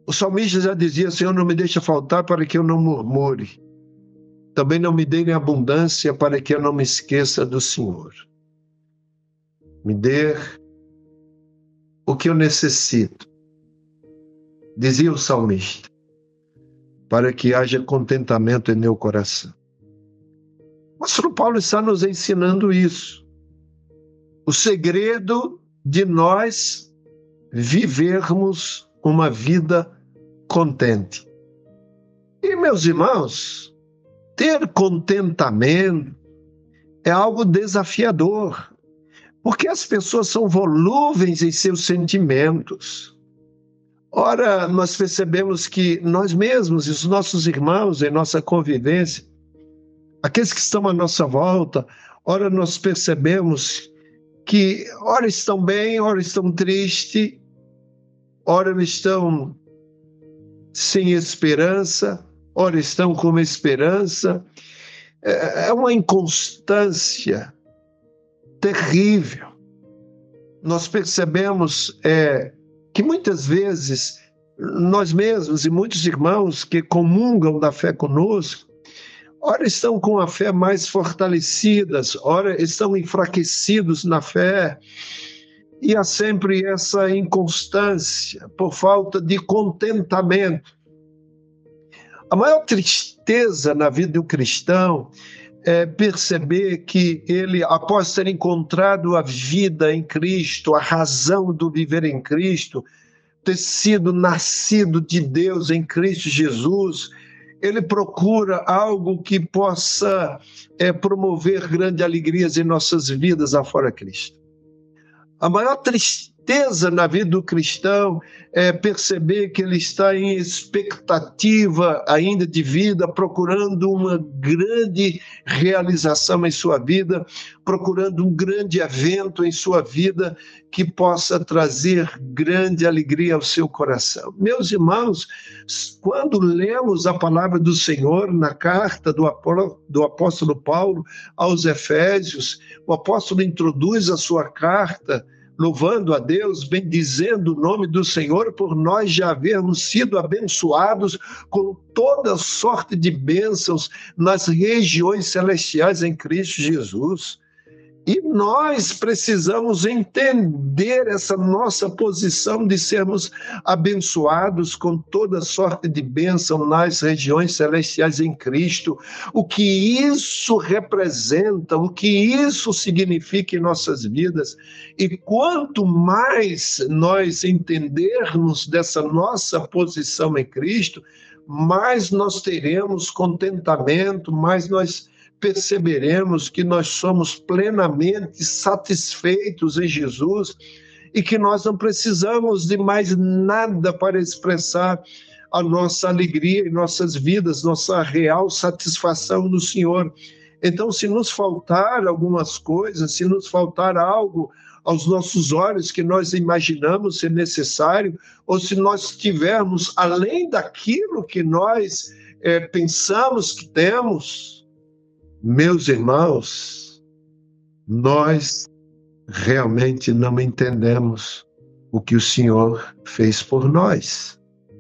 O salmista já dizia: Senhor, não me deixa faltar para que eu não murmure. Também não me dê em abundância para que eu não me esqueça do Senhor. Me dê o que eu necessito, dizia o salmista, para que haja contentamento em meu coração. O apóstolo Paulo está nos ensinando isso. O segredo de nós vivermos uma vida contente. E, meus irmãos, ter contentamento é algo desafiador, porque as pessoas são volúveis em seus sentimentos. Ora, nós percebemos que nós mesmos e os nossos irmãos em nossa convivência, aqueles que estão à nossa volta, ora nós percebemos que ora estão bem, ora estão tristes, ora estão sem esperança, ora estão com uma esperança. É uma inconstância terrível. Nós percebemos que muitas vezes nós mesmos e muitos irmãos que comungam da fé conosco, ora estão com a fé mais fortalecidas, ora estão enfraquecidos na fé, e há sempre essa inconstância por falta de contentamento. A maior tristeza na vida do cristão é perceber que ele, após ter encontrado a vida em Cristo, a razão do viver em Cristo, ter sido nascido de Deus em Cristo Jesus, ele procura algo que possa promover grandes alegrias em nossas vidas afora Cristo. A maior tristeza na vida do cristão é perceber que ele está em expectativa ainda de vida, procurando uma grande realização em sua vida, procurando um grande evento em sua vida que possa trazer grande alegria ao seu coração. Meus irmãos, quando lemos a palavra do Senhor na carta do apóstolo Paulo aos Efésios, o apóstolo introduz a sua carta louvando a Deus, bendizendo o nome do Senhor, por nós já havermos sido abençoados com toda sorte de bênçãos nas regiões celestiais em Cristo Jesus. E nós precisamos entender essa nossa posição de sermos abençoados com toda sorte de bênção nas regiões celestiais em Cristo. O que isso representa, o que isso significa em nossas vidas. E quanto mais nós entendermos dessa nossa posição em Cristo, mais nós teremos contentamento, mais nós perceberemos que nós somos plenamente satisfeitos em Jesus e que nós não precisamos de mais nada para expressar a nossa alegria em nossas vidas, nossa real satisfação no Senhor. Então, se nos faltar algumas coisas, se nos faltar algo aos nossos olhos que nós imaginamos ser necessário, ou se nós tivermos além daquilo que nós pensamos que temos, meus irmãos, nós realmente não entendemos o que o Senhor fez por nós.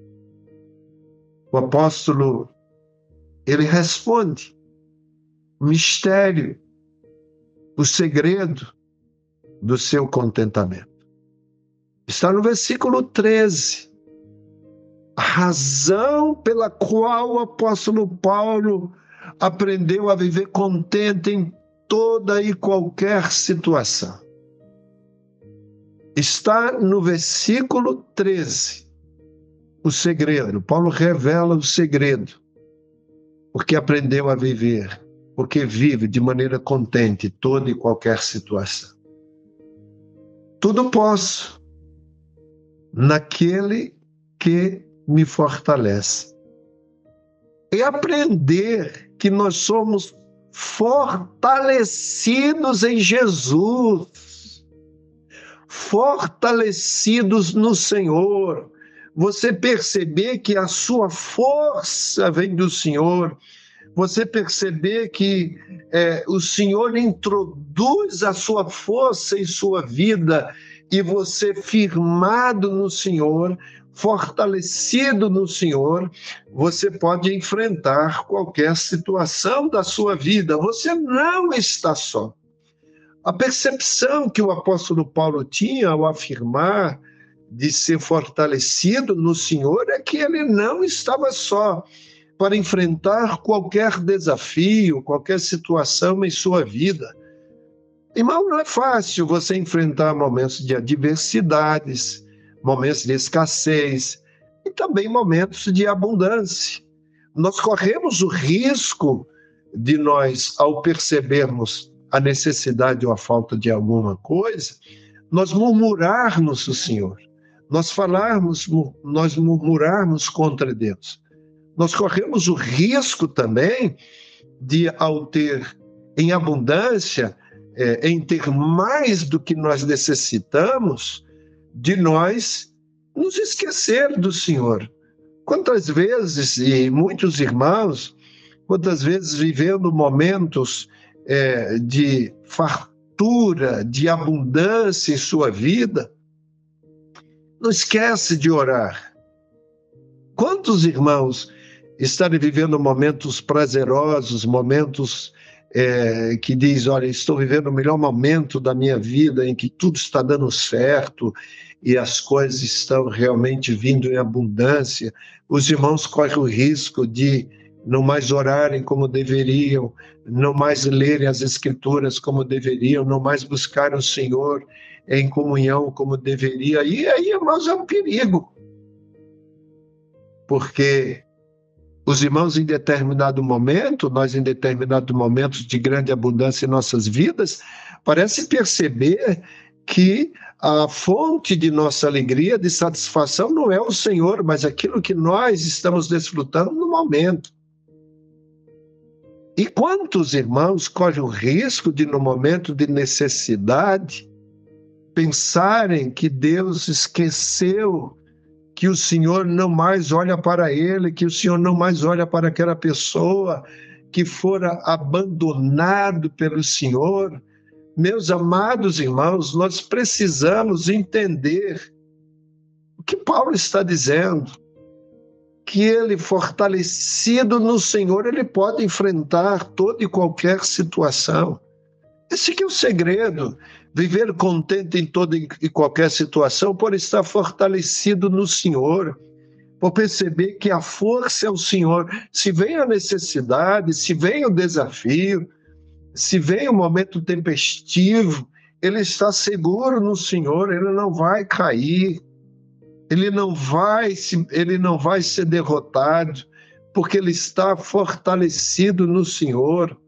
O apóstolo, ele responde: o mistério, o segredo do seu contentamento. Está no versículo 13. A razão pela qual o apóstolo Paulo aprendeu a viver contente em toda e qualquer situação. Está no versículo 13. O segredo. Paulo revela o segredo. Porque aprendeu a viver. Porque vive de maneira contente em toda e qualquer situação. Tudo posso naquele que me fortalece. E aprender que nós somos fortalecidos em Jesus, fortalecidos no Senhor. Você perceber que a sua força vem do Senhor, você perceber que o Senhor introduz a sua força em sua vida e você, firmado no Senhor, fortalecido no Senhor, você pode enfrentar qualquer situação da sua vida. Você não está só. A percepção que o apóstolo Paulo tinha ao afirmar de ser fortalecido no Senhor é que ele não estava só para enfrentar qualquer desafio, qualquer situação em sua vida. Irmão, não é fácil você enfrentar momentos de adversidades, momentos de escassez e também momentos de abundância. Nós corremos o risco de nós, ao percebermos a necessidade ou a falta de alguma coisa, nós murmurarmos o Senhor, nós murmurarmos contra Deus. Nós corremos o risco também de, ao ter em abundância, em ter mais do que nós necessitamos, de nós nos esquecer do Senhor. Quantas vezes, e muitos irmãos, quantas vezes vivendo momentos de fartura, de abundância em sua vida, não esquece de orar. Quantos irmãos estarem vivendo momentos prazerosos, momentos que diz, olha, estou vivendo o melhor momento da minha vida, em que tudo está dando certo e as coisas estão realmente vindo em abundância, os irmãos correm o risco de não mais orarem como deveriam, não mais lerem as Escrituras como deveriam, não mais buscarem o Senhor em comunhão como deveria. E aí, irmãos, é um perigo. Porque os irmãos, em determinado momento, nós em determinados momentos de grande abundância em nossas vidas, parece perceber que a fonte de nossa alegria, de satisfação, não é o Senhor, mas aquilo que nós estamos desfrutando no momento. E quantos irmãos correm o risco de, no momento de necessidade, pensarem que Deus esqueceu, que o Senhor não mais olha para ele, que o Senhor não mais olha para aquela pessoa que fora abandonado pelo Senhor. Meus amados irmãos, nós precisamos entender o que Paulo está dizendo, que ele, fortalecido no Senhor, ele pode enfrentar toda e qualquer situação. Esse que é o segredo, viver contente em toda e qualquer situação, por estar fortalecido no Senhor, por perceber que a força é o Senhor. Se vem a necessidade, se vem o desafio, se vem o momento tempestivo, ele está seguro no Senhor, ele não vai cair, ele não vai ser derrotado, porque ele está fortalecido no Senhor.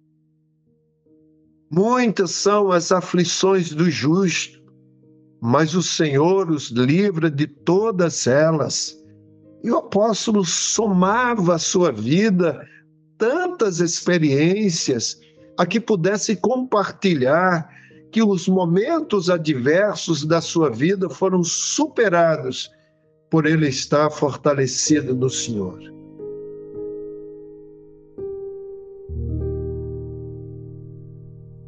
Muitas são as aflições do justo, mas o Senhor os livra de todas elas. E o apóstolo somava à sua vida tantas experiências a que pudesse compartilhar que os momentos adversos da sua vida foram superados por ele estar fortalecido no Senhor.